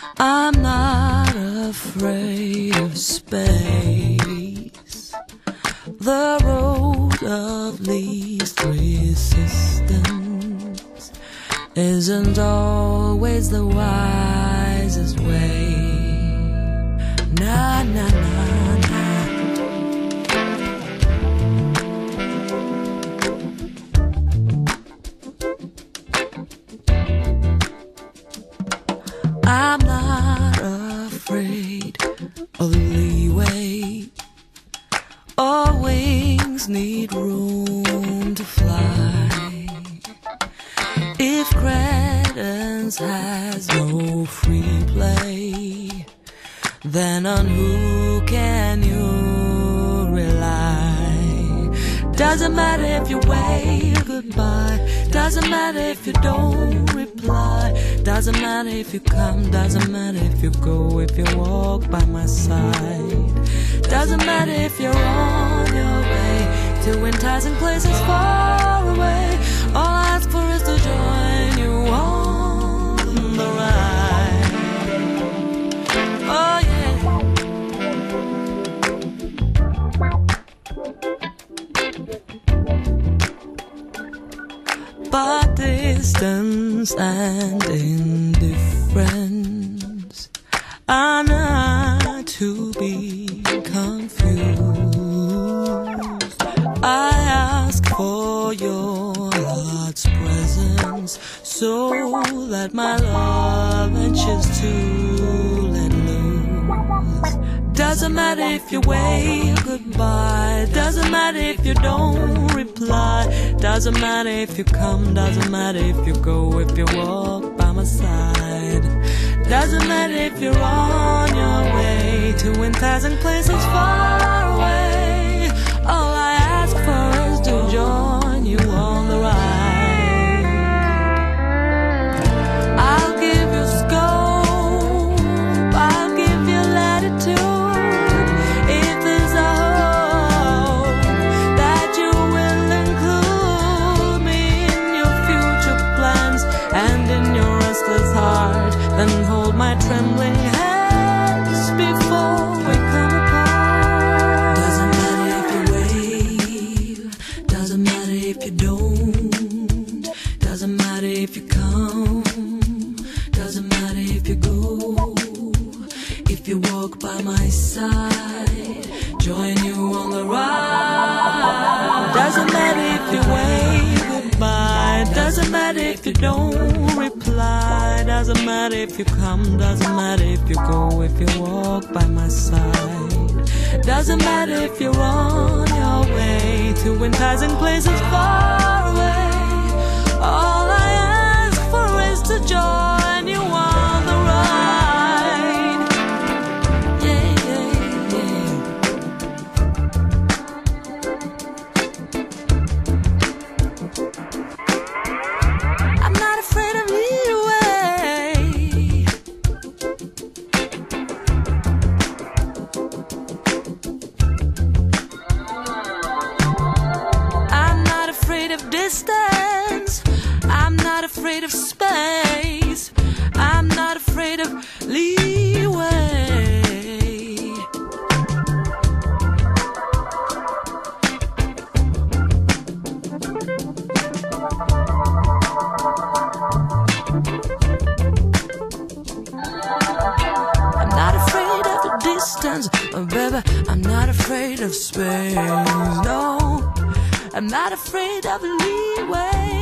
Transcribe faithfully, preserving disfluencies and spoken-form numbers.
I'm not afraid of space, the road of least resistance isn't always the wisest way. Nah, nah, nah, nah. I'm not afraid of leeway, or wings need room to fly. If credence has no free play, then on who can you rely? Doesn't matter if you wave goodbye, doesn't matter if you don't reply, doesn't matter if you come, doesn't matter if you go, if you walk by my side. Doesn't matter if you're on your way to enticing places far away. All I ask for is to join you on the ride. Oh yeah. But distance and indifference are not to be confused. I ask for your heart's presence, so that my love ventures to let loose. Doesn't matter if you wave goodbye, doesn't matter if you don't reply, doesn't matter if you come, doesn't matter if you go, if you walk by my side. Doesn't matter if you're on your way to enticing places far away. All I ask for is to join you on the ride. I'll give you scope, I'll give you latitude, if there's a hope that you will include me in your future plans and in your restless heart. Then hold my trembling hands before we come apart. Doesn't matter if you wave, doesn't matter if you don't, doesn't matter if you come, doesn't matter if you go, if you walk by my side, join you on the ride. Doesn't matter if you wave goodbye, doesn't matter if you don't reply, doesn't matter if you come, doesn't matter if you go, if you walk by my side. Doesn't matter if you're on your way to enticing places far away. All I ask for is to join you on the ride. Yeah, yeah, yeah. I'm not afraid of Leeway. I'm not afraid of distance, I'm not afraid of space, I'm not afraid of leeway. I'm not afraid of the distance, oh baby, I'm not afraid of space, no, I'm not afraid of leeway.